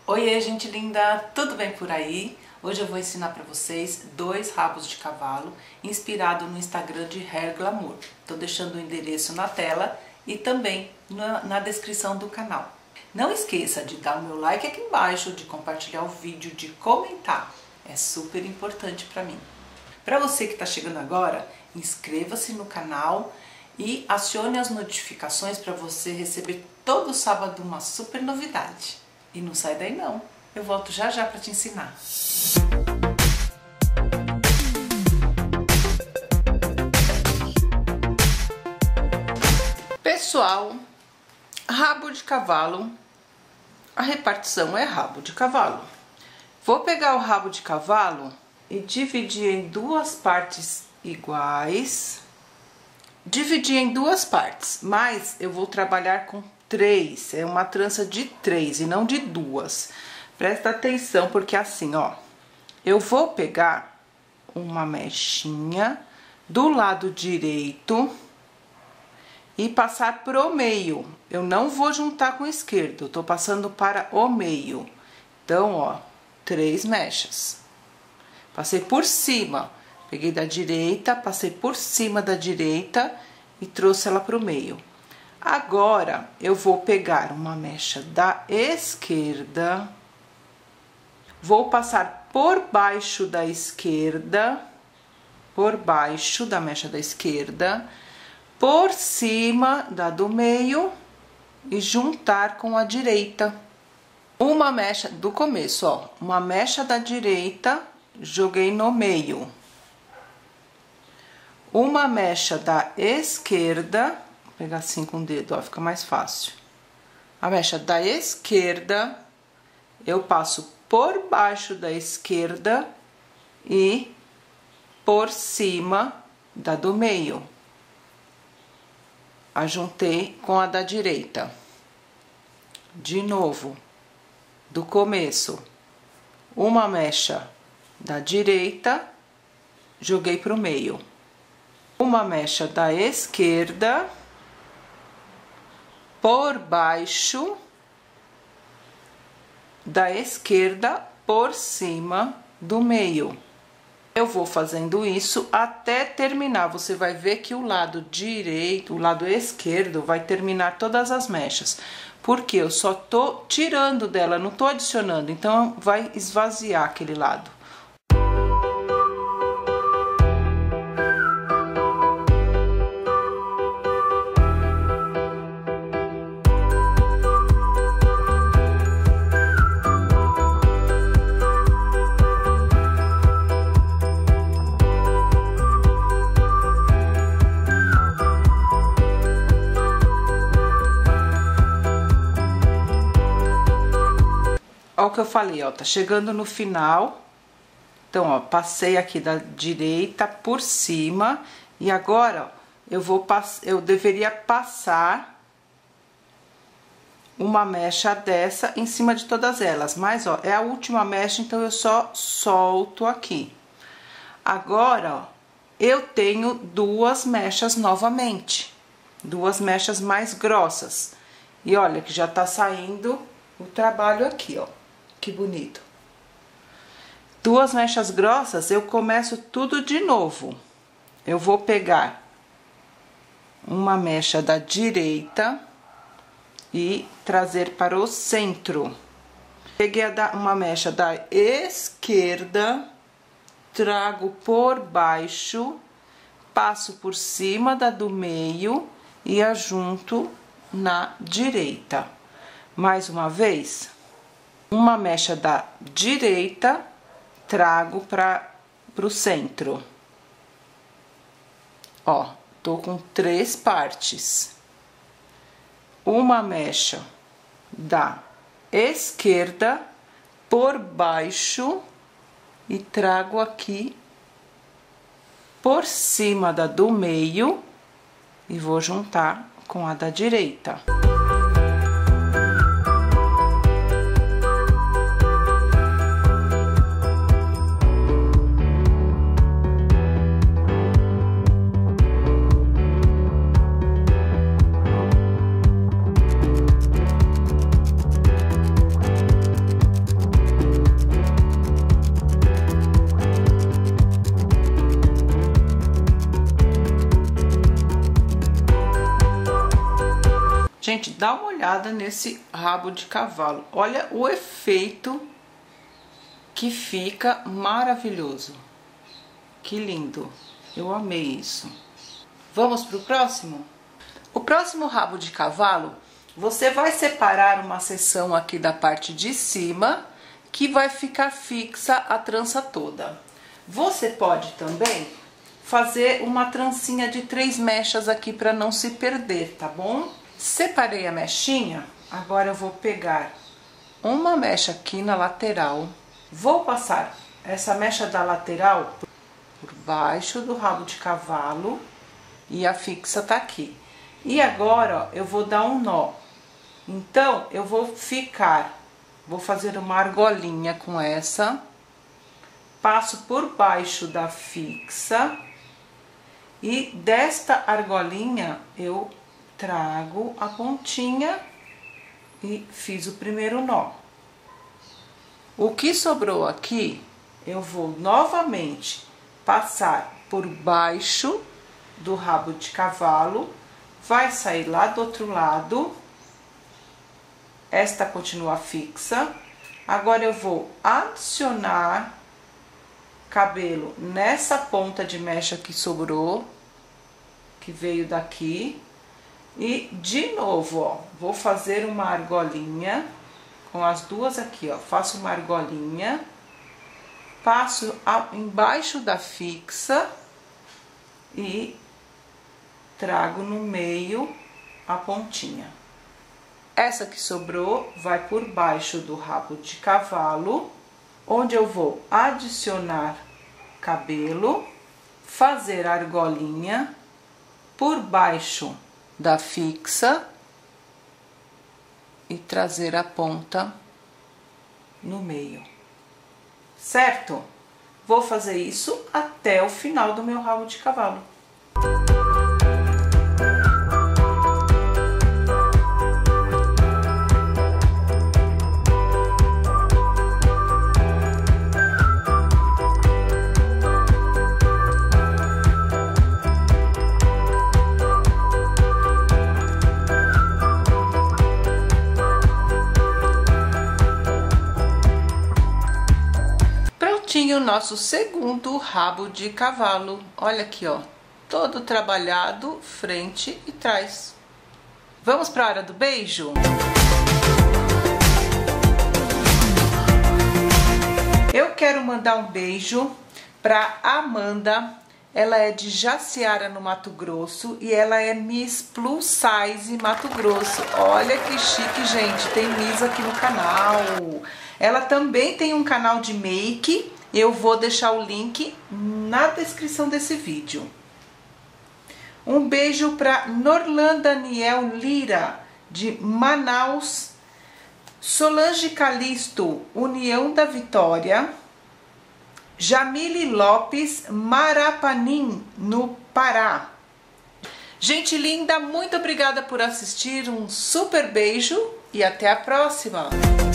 Oiê, gente linda, tudo bem por aí? Hoje eu vou ensinar para vocês 2 rabos de cavalo inspirado no Instagram de Hair Glamour. Tô deixando o endereço na tela e também na descrição do canal. Não esqueça de dar o meu like aqui embaixo, de compartilhar o vídeo, de comentar. É super importante para mim. Para você que está chegando agora, inscreva-se no canal e acione as notificações para você receber todo sábado uma super novidade. E não sai daí não, eu volto já já para te ensinar. Pessoal, rabo de cavalo, a repartição é rabo de cavalo. Vou pegar o rabo de cavalo e dividir em 2 partes iguais. Dividir em 2 partes, mas eu vou trabalhar com 3, é uma trança de 3 e não de 2. Presta atenção, porque assim, ó, eu vou pegar uma mechinha do lado direito e passar pro meio. Eu não vou juntar com o esquerdo, eu tô passando para o meio. Então, ó, 3 mechas. Passei por cima, peguei da direita, passei por cima da direita e trouxe ela pro meio. Agora, eu vou pegar uma mecha da esquerda, vou passar por baixo da esquerda, por baixo da mecha da esquerda, por cima da do meio e juntar com a direita. Uma mecha do começo, ó, uma mecha da direita, joguei no meio. Uma mecha da esquerda, vou pegar assim com o dedo, ó, fica mais fácil. A mecha da esquerda, eu passo por baixo da esquerda e por cima da do meio. Ajuntei com a da direita. De novo, do começo, uma mecha da direita, joguei pro meio. Uma mecha da esquerda, por baixo da esquerda, por cima do meio. Eu vou fazendo isso até terminar. Você vai ver que o lado direito, o lado esquerdo, vai terminar todas as mechas. Porque eu só tô tirando dela, não tô adicionando. Então, vai esvaziar aquele lado. Ó o que eu falei, ó, tá chegando no final. Então, ó, passei aqui da direita por cima e agora, ó, eu deveria passar uma mecha dessa em cima de todas elas, mas ó, é a última mecha, então eu só solto aqui. Agora, ó, eu tenho 2 mechas novamente, 2 mechas mais grossas. E olha que já tá saindo o trabalho aqui, ó. Que bonito. 2 mechas grossas, eu começo tudo de novo. Eu vou pegar uma mecha da direita e trazer para o centro. Peguei uma mecha da esquerda, trago por baixo, passo por cima da do meio e ajunto na direita. Mais uma vez. Uma mecha da direita, trago para o centro. Ó, tô com 3 partes. Uma mecha da esquerda por baixo e trago aqui por cima da do meio e vou juntar com a da direita. Dá uma olhada nesse rabo de cavalo. Olha o efeito que fica maravilhoso. Que lindo. Eu amei isso. Vamos para o próximo? O próximo rabo de cavalo, você vai separar uma seção aqui da parte de cima, que vai ficar fixa a trança toda. Você pode também fazer uma trancinha de 3 mechas aqui para não se perder, tá bom? Separei a mechinha, agora eu vou pegar uma mecha aqui na lateral, vou passar essa mecha da lateral por baixo do rabo de cavalo e a fixa tá aqui. E agora, ó, eu vou dar um nó. Então, eu vou fazer uma argolinha com essa, passo por baixo da fixa e desta argolinha eu trago a pontinha e fiz o primeiro nó. O que sobrou aqui, eu vou novamente passar por baixo do rabo de cavalo, vai sair lá do outro lado, esta continua fixa. Agora eu vou adicionar cabelo nessa ponta de mecha que sobrou, que veio daqui, e de novo, ó, vou fazer uma argolinha com as duas aqui, ó, faço uma argolinha, passo embaixo da fixa e trago no meio a pontinha. Essa que sobrou vai por baixo do rabo de cavalo, onde eu vou adicionar cabelo, fazer argolinha por baixo da fixa e trazer a ponta no meio, certo? Vou fazer isso até o final do meu rabo de cavalo. Tinha o nosso segundo rabo de cavalo. Olha aqui, ó, todo trabalhado, frente e trás. Vamos para a hora do beijo? Eu quero mandar um beijo para Amanda. Ela é de Jaciara, no Mato Grosso, e ela é Miss Plus Size Mato Grosso. Olha que chique, gente, tem Miss aqui no canal. Ela também tem um canal de make. Eu vou deixar o link na descrição desse vídeo. Um beijo para Norlan Daniel Lira, de Manaus. Solange Calisto, União da Vitória. Jamile Lopes, Marapanim, no Pará. Gente linda, muito obrigada por assistir. Um super beijo e até a próxima!